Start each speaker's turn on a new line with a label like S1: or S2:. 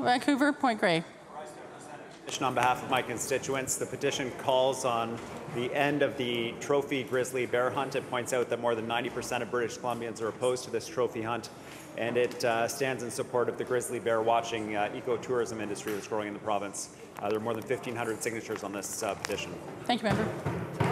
S1: Vancouver, Point Grey.
S2: On behalf of my constituents, the petition calls on the end of the trophy grizzly bear hunt. It points out that more than 90% of British Columbians are opposed to this trophy hunt, and it stands in support of the grizzly bear watching ecotourism industry that's growing in the province. There are more than 1,500 signatures on this petition.
S1: Thank you, member.